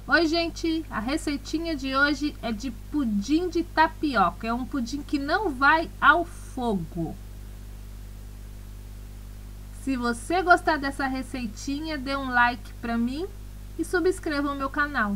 Oi, gente! A receitinha de hoje é de pudim de tapioca. É um pudim que não vai ao fogo. Se você gostar dessa receitinha, dê um like para mim e subscreva o meu canal.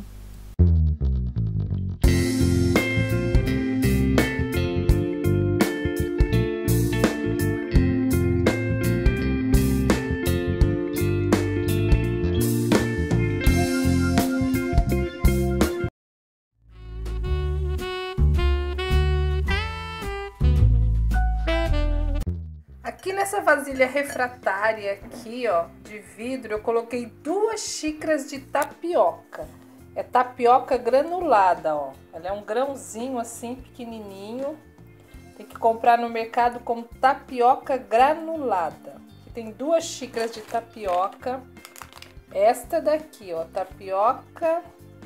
Aqui nessa vasilha refratária aqui, ó, de vidro, eu coloquei 2 xícaras de tapioca. É tapioca granulada, ó. Ela é um grãozinho assim pequenininho. Tem que comprar no mercado como tapioca granulada. Aqui tem 2 xícaras de tapioca. Esta daqui, ó, tapioca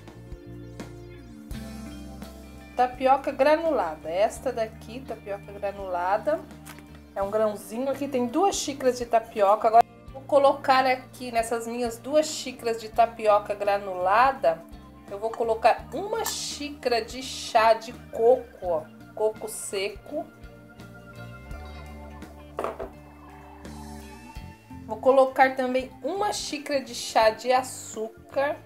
granulada. Esta daqui, tapioca granulada. É um grãozinho, aqui tem 2 xícaras de tapioca. Agora vou colocar aqui nessas minhas 2 xícaras de tapioca granulada, eu vou colocar 1 xícara de chá de coco, ó, coco seco. Vou colocar também 1 xícara de chá de açúcar.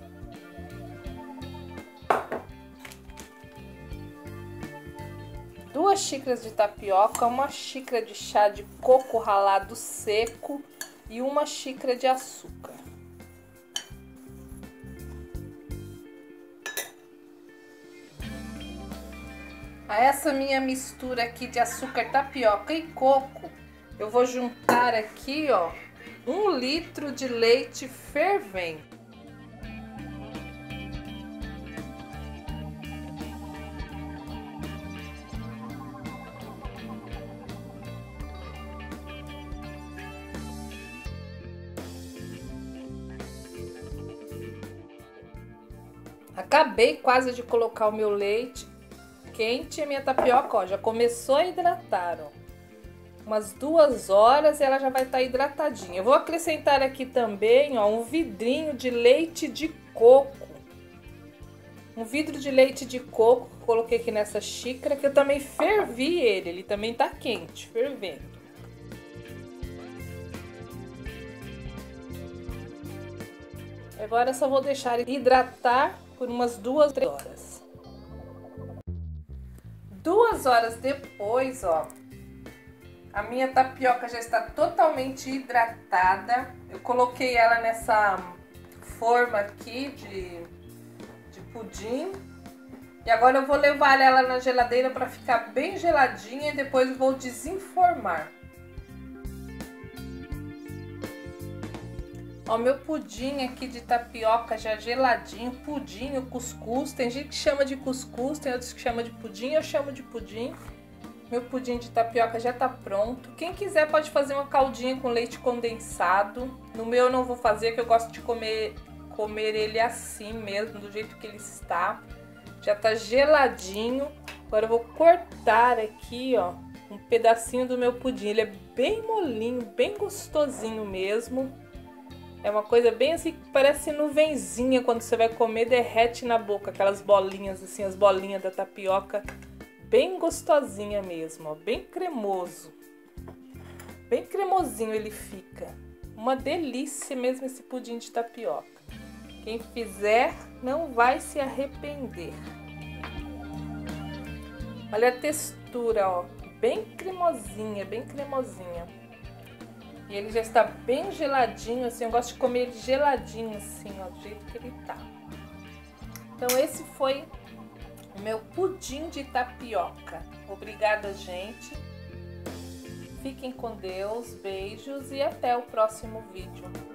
Duas xícaras de tapioca, 1 xícara de chá de coco ralado seco e 1 xícara de açúcar. A essa minha mistura aqui de açúcar, tapioca e coco, eu vou juntar aqui, ó, 1 litro de leite fervente. Acabei quase de colocar o meu leite quente e a minha tapioca, ó, já começou a hidratar, ó. Umas 2 horas e ela já vai estar hidratadinha. Eu vou acrescentar aqui também, ó, um vidrinho de leite de coco. Um vidro de leite de coco que eu coloquei aqui nessa xícara, que eu também fervi ele também tá quente, fervendo. Agora eu só vou deixar ele hidratar por umas 2, 3 horas. 2 horas depois, ó, a minha tapioca já está totalmente hidratada. Eu coloquei ela nessa forma aqui de pudim. E agora eu vou levar ela na geladeira para ficar bem geladinha e depois eu vou desenformar. Ó, meu pudim aqui de tapioca já geladinho, pudim, o cuscuz, tem gente que chama de cuscuz, tem outros que chamam de pudim, eu chamo de pudim. Meu pudim de tapioca já tá pronto. Quem quiser pode fazer uma caldinha com leite condensado. No meu eu não vou fazer, porque eu gosto de comer ele assim mesmo, do jeito que ele está. Já tá geladinho. Agora eu vou cortar aqui, ó, um pedacinho do meu pudim. Ele é bem molinho, bem gostosinho mesmo. É uma coisa bem assim que parece nuvenzinha, quando você vai comer, derrete na boca, aquelas bolinhas assim, as bolinhas da tapioca, bem gostosinha mesmo, ó, bem cremoso. Bem cremosinho ele fica. Uma delícia mesmo esse pudim de tapioca. Quem fizer não vai se arrepender. Olha a textura, ó, bem cremosinha, bem cremosinha. E ele já está bem geladinho, assim, eu gosto de comer ele geladinho, assim, ó, do jeito que ele tá. Então esse foi o meu pudim de tapioca. Obrigada, gente. Fiquem com Deus, beijos e até o próximo vídeo.